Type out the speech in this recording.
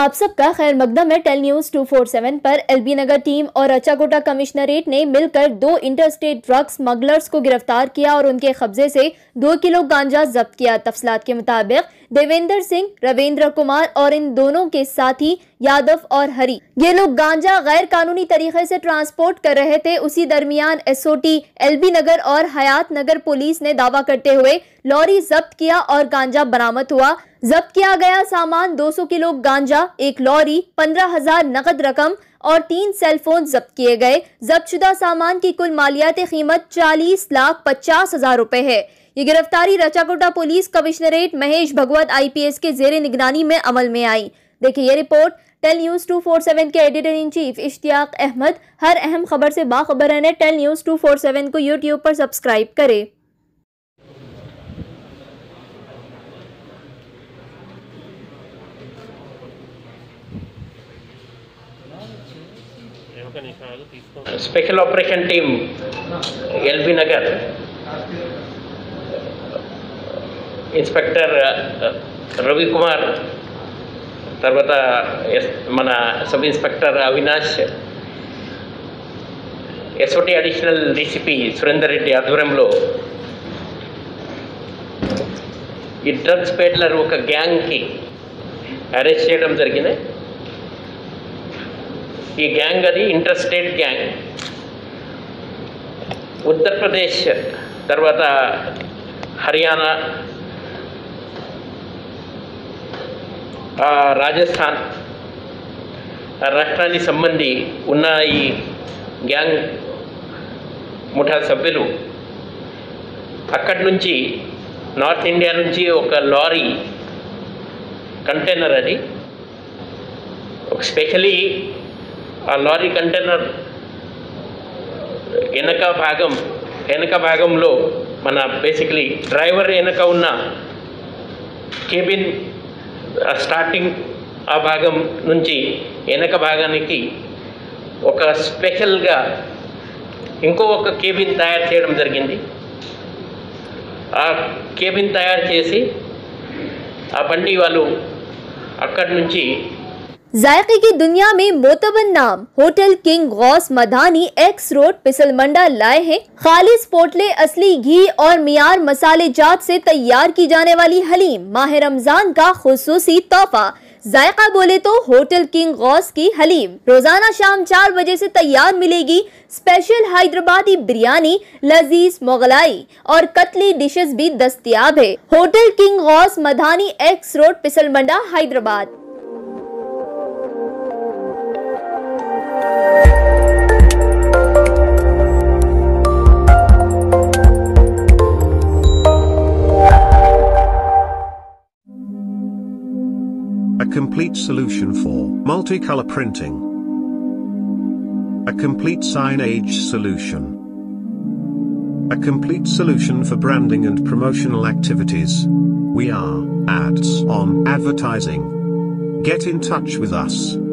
आप सबका खैर मकदम है। टेल न्यूज 247 पर एलबी नगर टीम और अचाकोटा कमिश्नरेट ने मिलकर 2 इंटरस्टेट ड्रग स्मगलर्स को गिरफ्तार किया और उनके कब्जे से 2 किलो गांजा जब्त किया। तफसीलात के मुताबिक देवेंद्र सिंह, रविंद्र कुमार और इन दोनों के साथी यादव और हरी, ये लोग गांजा गैर कानूनी तरीके से ट्रांसपोर्ट कर रहे थे। उसी दरमियान एसओटी एलबी नगर और हयात नगर पुलिस ने दावा करते हुए लॉरी जब्त किया और गांजा बरामद हुआ। जब्त किया गया सामान 200 किलो गांजा, 1 लॉरी, 15,000 नकद रकम और 3 सेलफोन जब्त किए गए। जब्तशुदा सामान की कुल मालियाती कीमत 40,50,000 रुपए है। ये गिरफ्तारी Rachakonda police commissionerate Mahesh Bhagwat IPS के जेर निगरानी में अमल में आई। देखिए ये रिपोर्ट। टेल न्यूज 247 के editor in chief Ishtiaq Ahmed. हर अहम खबर से बाखबर रहने टेल न्यूज 247 को यूट्यूब पर सब्सक्राइब करें। Special operation team LB Nagar inspector Ravikumar, తర్వాత మన sub inspector Avinash, SOT additional DCP Surender Reddy ఆధ్వర్యంలో ఈ డ్రగ్స్ పేడ్లర్ ఒక గ్యాంగ్కి అరెస్ట్ చేయడం జరిగింది. ఈ గ్యాంగ్ అది ఇంటర్స్టేట్ గ్యాంగ్. ఉత్తరప్రదేశ్, తర్వాత హర్యానా, రాజస్థాన్ రాష్ట్రానికి సంబంధి ఉన్న ఈ గ్యాంగ్ ముఠా సభ్యులు అక్కడి నుంచి నార్త్ ఇండియా నుంచి ఒక లారీ కంటైనర్, అది ఒక స్పెషలీ ఆ లారీ కంటైనర్ వెనక భాగంలో మన బేసిక్లీ డ్రైవర్ వెనక ఉన్న కేబిన్ స్టార్టింగ్ ఆ భాగం నుంచి వెనక భాగానికి ఒక స్పెషల్గా ఒక కేబిన్ తయారు చేయడం జరిగింది. ఆ కేబిన్ తయారు చేసి ఆ బండి వాళ్ళు అక్కడి నుంచి जायके की दुनिया में मोतबर नाम hotel king Ghouse Madhani X road Pisalbanda लाए हैं। खालिस पोटले, असली घी और मियार मसाले जात से तैयार की जाने वाली हलीम माह रमजान का खुसूसी तोहफा। जायका बोले तो होटल किंग गौस की हलीम रोजाना शाम 4 बजे से तैयार मिलेगी। स्पेशल हैदराबादी बिरयानी, लजीज मोगलाई और कतली डिशेस भी दस्तयाब है। Hotel king Ghouse Madhani X road Pisalbanda Hyderabad. A complete solution for multicolor printing. A complete signage solution. A complete solution for branding and promotional activities. We are Ads on Advertising. Get in touch with us.